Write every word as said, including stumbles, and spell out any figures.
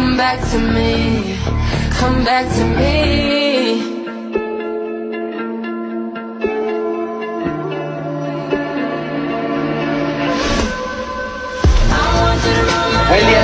come back to me, come back to me. I want you to roll my